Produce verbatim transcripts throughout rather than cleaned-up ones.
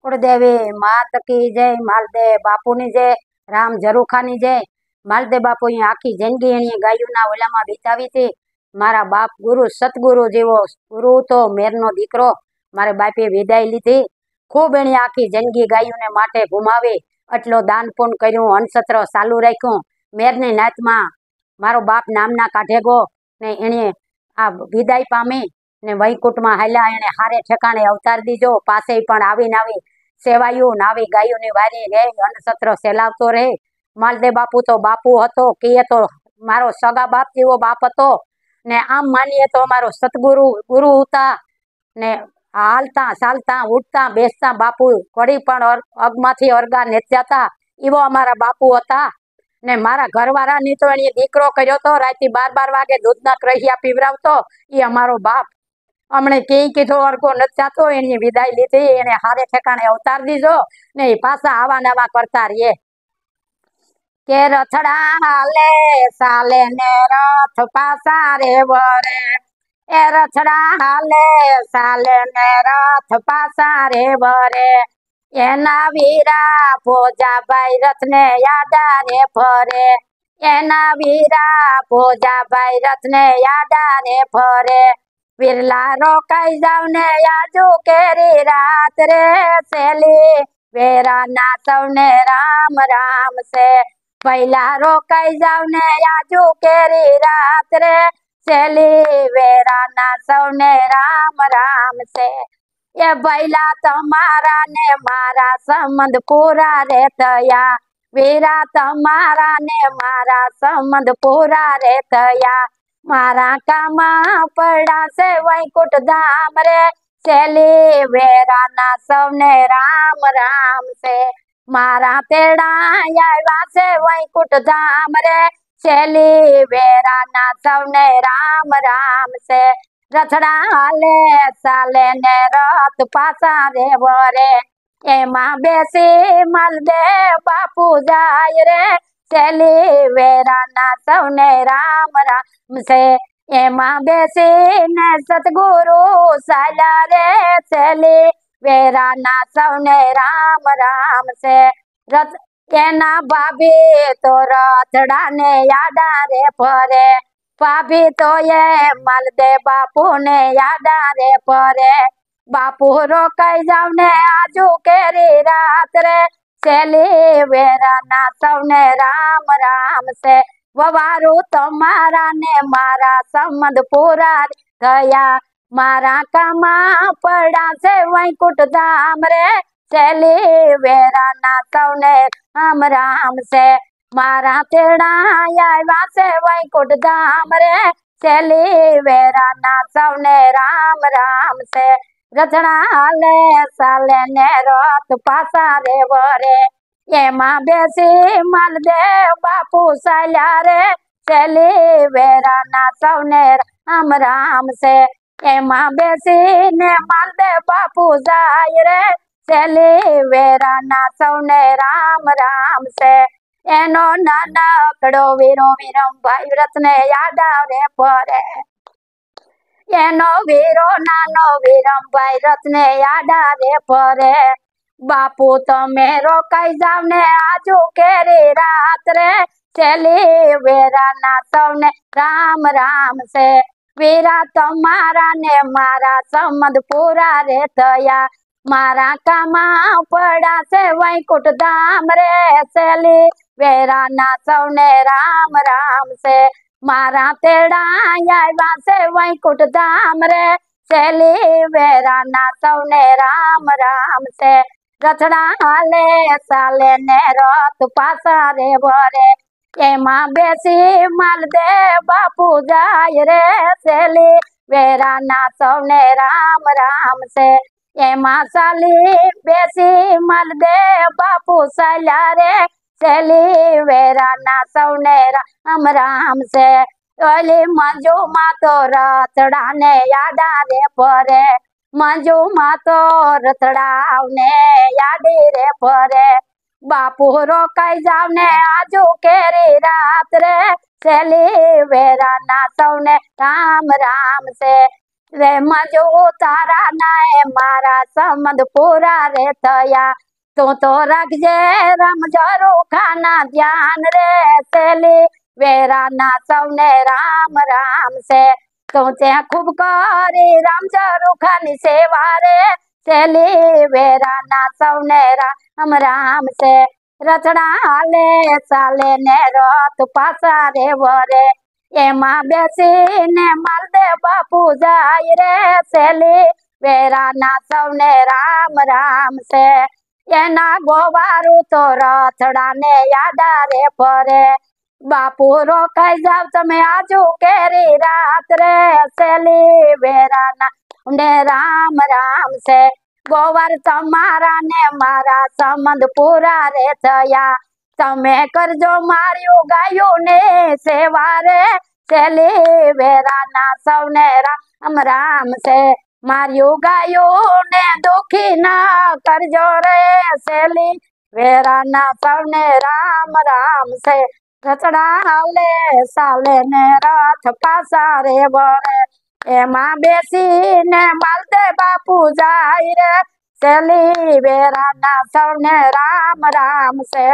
कुलदेवी मात की जय। मालदेव बापू ની जय। राम ઝરૂખાની जय। मालदेव बापू आखी जिंदगी एणिए गायोना ओलामां बीतावी थी। मारा बाप गुरु सतगुरु जेवो गुरु तो मेरनो दीकरो मारे बापे विदाय लीधी। खूब एणी आखी जिंदगी गायोने माटे घुमावे, एटलो दान पुण्य कर्युं, अनसत्र चालू राख्युं। मेरनी नातमां मारो बाप नामना काढेगो ने एणे आ विदाय पामी ने वैकुंठमां हाल्या। एणे हारे ठेकाणे अवतार दीजो। पासे पण आवीने आवी सेवायु नावी गायोनी वारी रे अनसत्र सेलावतो रहे। मालदेव बापू तो बापू हतो, कहीए तो मारो सगा बाप जेवो बाप हतो ने आम मानीए तो मारो सतगुरु गुरु हता ने हालता चालता उठता बेसता बापू कड़ी पण अगमांथी अरगा नेत्याता एवो अमारा बापू हता ने मारा घरवाळा नी तो एणे दीकरो कर्यो तो राती बार बार वागे दूधना क्रहिया पीवरावतो ए अमारो बाप। हमणे कई कीधो अरगो न जातो एनी विदाय लीधी। एने हारे ठेकाणे अवतार दीजो ने पासा आवा नवा करता रहे। के रथड़ा हाले साले ने रथ पासा रे वरे। ए रथड़ा हाले साले ने रथ पासा रे वरे। एना वीरा भोजा भाई रथ ने यादा रे फरे। एना वीरा भोजा भाई रथ ने यादा रे फरे। विरला रोकाई जावने आजू केरी रात रे सेली वेरा नाचवने राम राम से। पहला रोकाई जावने आजू केरी रात रे सेली वेरा नाचवने राम राम से। ये बैला तुम्हारा ने मारा संबंध पूरा रे थया। वीरा तुम्हारा ने मारा संबंध पूरा रे थया। मारा कामा पड़ा से वैकुंठ धाम रे सेली वेरा नाचवने राम राम से। मारा तेड़ा आया से वैकुंठ धाम रे सेली वेरा नाचवने राम राम से। रथड़ा हाले साले ने रथ पासा रे वरे। एमा बेसी मालदेव बापू जाय रे सेली वेरा नाचवने राम राम से। एमा बेसी ने सतगुरु साला रे सेली वेरा नाचवने राम राम से। रथ केना भाभी तो रथड़ा ने यादा रे फरे। भाभी तो ये मालदेव बापू ने यादा रे फरे। बापू रोकाई जावने आजू केरी रात रे सेली वेरा नाचवने राम राम से। ववारू तुम्हारा ने मारा संबंध पूरा थया। मारा कामा पड़ा से वैकुंठ धाम रे सेली वेरा नाचवने राम राम से। मारा तेड़ा आया से वैकुंठ धाम रे सेली वेरा नाचवने राम राम से। रथड़ा हाले साले ने रथ पासा रे वरे। एमा बेसी मालदेव बापू साल्या रे सेली वेरा नाचवने राम राम से। एमा बेसी ने मालदेव बापू जाय रे सेली वेरा नाचवने राम राम से। एनो नानकड़ो वीरो वीरम भाई रथ ने यादा रे फरे। एनो वीरो नानो वीरम भाई रथ ने यादा रे फरे। बापू तमे रोकाई जावने आजू केरी रात रे सेली वेरा नाचवने राम राम से। वीरा तुम्हारा ने मारा संबंध पूरा रे थया। मारा कामा पड़ा से वैकुंठ धाम रे सेली वेरा नाचवने राम राम से। मारा तेड़ा आया से वैकुंठ धाम रे सेली वेरा नाचवने राम राम से। रथड़ा हाले साले ने रथ पासा रे वरे। एमा बेसी मालदेव बापू जाय रे सेली वेरा नाचवने राम राम से। एमा साली बेसी मालदेव बापू साल्या रे सेली वेरा नाचवने राम राम से। ओली मंजू मा तो रथड़ा ने यादा रे फरे। मंजू मा तो रथड़ा ने यादी रे फरे। बापू रोकाई जावने आजू केरी रात रे सेली वेरा नाचवने राम राम से। रे मजो तारा नाए मारा संबंध पूरा रे थया। तू तो रखजे राम जरो खाना ध्यान रे सेली वेरा ना सौने राम राम से। तू ते खूब करी राम जरो खानी सेवा रे सेली वेरा ना सौने राम राम से। रचना हाले साले ने रत पासा रे वरे एमा बेसीने मालदेव बापू जाय रे सेली वेरा ना सौने राम राम से। एना गोवारू तो रथड़ा ने यादा रे फरे बापू रोकाई जाव तमे आजू केरी रात रे सेली वेरा ना ने राम राम से। गोवर तमारा ने मारा संबंध पूरा रे थया। तमे करजो मार्यो गायो ने सेवा रे सेली वेरा ना सौने राम राम से। मार्यो गायो ने दुखी ना करजो रे सेली वेरा ना सौने राम राम से। रचना हाले साले ने रथ पासा रे वरे एमा बेसी ने मालदे बापू जाय रे सेली वेरा ना सौने राम राम से।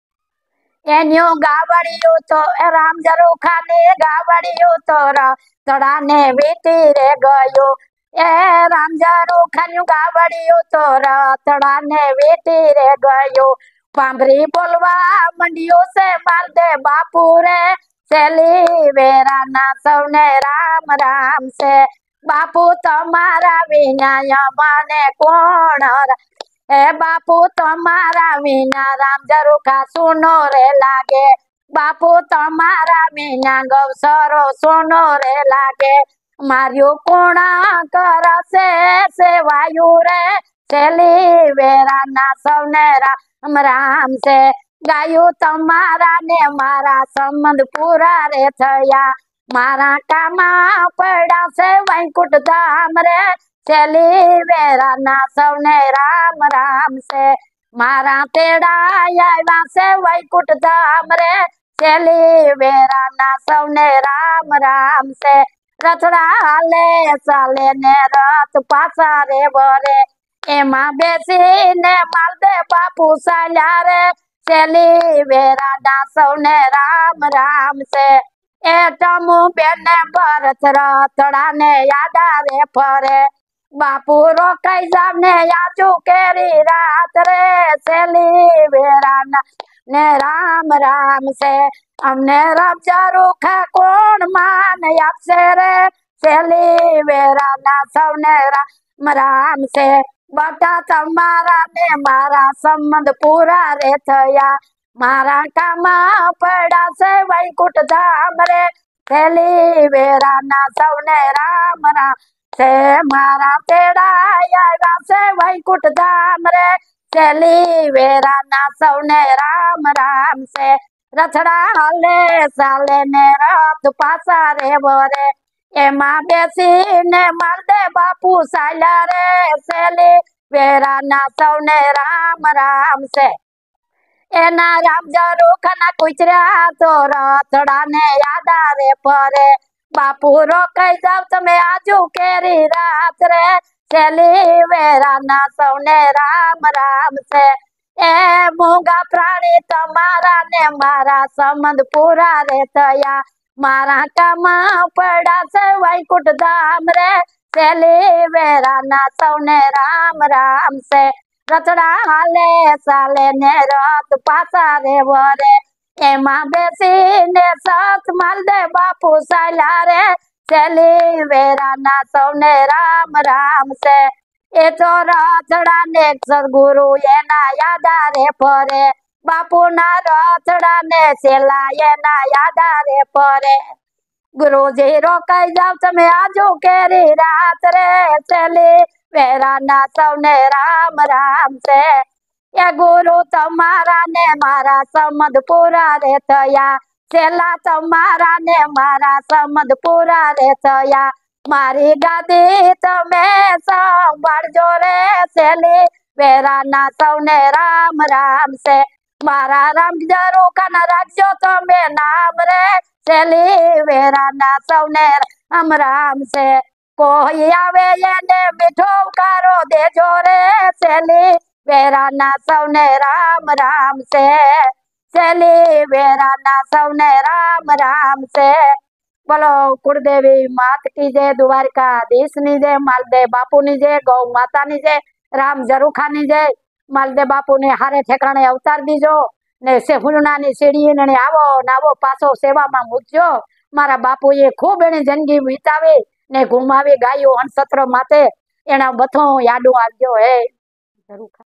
एन्यो गावड़ियो तो राम जरू खाने गावड़ियो तो रथड़ा ने वीती रे गयो। ए राम जरू खान्यू गावड़ियो तो रथड़ा ने वीती रे गयो। पांभरी बोलवा मंडियो से मालदे बापू रे सेली वेरा ना सौने राम राम से। बापू तमारा विना माने कोण ए बापू तमारा विना राम जरू का सुनो रे लागे। बापू तमारा विना गौसरो सुनो रे लागे। मार्यो कोणा कर से सेवायु रे सेली वेरा ना सौने राम राम से। गायु तमारा ने मारा संबंध पूरा रे थया। मारा कामा पड़ा से वैकुंठ धाम रे सेली वेरा ना सौने राम राम से। मारा तेड़ा आया से वैकुंठ धाम रे सेली वेरा ना सौने राम राम से। रथड़ा हाले साले ने रथ पासा रे वरे एमा बेसी ने मालदे बापू साल्या रे सेली वेरा ना सौने राम राम से। ए टमू बेने भरत रथड़ा ने यादा रे फरे बापू रोकाई जावने आजू केरी रात रे सेली वेरा ना ने राम राम से। हमने राम जरू खा कोण मान आपसे रे सेली वेरा ना सौने राम राम से। बता तमारा ने मारा संबंध पूरा रे थया। मारा कामा पड़ा से वैकुंठ धाम रे सेली वेरा ना सौने राम राम से। मारा तेड़ा आया से वैकुंठ धाम रे सेली वेरा ना सौने राम राम से। रथड़ा हाले साले ने रथ पासा रे वरे एमा बेसी ने मालदे बापू साल्या रे सेली वेरा ना सौने राम राम से। एना राम जरू खाना कुचरा तो रथड़ा ने यादा रे फरे बापू रोकाई जाव तमे आजू केरी रात रे सेली वेरा ना सौने राम राम से। ए मूंगा प्राणी तमारा ने मारा संबंध पूरा रे थया। मारा कामा पड़ा से वैकुंठ धाम रे सेली वेरा ना सौने राम राम से। रचना हाले साले ने रथ पासा रे वरे एमा बेसी ने सत मालदे बापू साल्या रे सेली वेरा ना सौने राम राम से। ए तो रथड़ा ने सदगुरु एना यादा रे फरे बापू ना रथड़ा ने सेला एना यादा रे फरे। गुरुजी रोकाई जाव तमे आजू केरी रात रे सेली वेरा ना सौने राम राम से। या गुरु तमारा ने मारा संबंध पूरा रे थया। सेला तमारा ने मारा संबंध पूरा रे थया। मारी गादी तमे संभाळजो रे सेली वेरा ना सौने राम राम से। मारा राम जरू खाना राखजो तमे नाम रे सेली वेरा ना सौने राम राम से। કોઈ આવે એને મીઠો ઉકારો દેજો રે સેલી વેરાના સૌને રામ રામ છે સેલી વેરાના સૌને રામ રામ છે બોલો કુળદેવી માત કી જય દ્વારકાધીશ ની જય માલદેવ બાપુ ની જય ગૌ માતા ની જય રામ ઝરૂખા ની જય માલદેવ બાપુ ને હારે ઠેકાણે અવતાર દીજો ને સેહુલનાની સીડી ને આવો નાવો પાછો સેવામાં મૂકજો મારા બાપુએ ખૂબ એની જિંદગી વિતાવી ને ઘુમાવી ગાયું હનસત્ર માથે એના બથો યાદો આવજો હે ઝરૂખા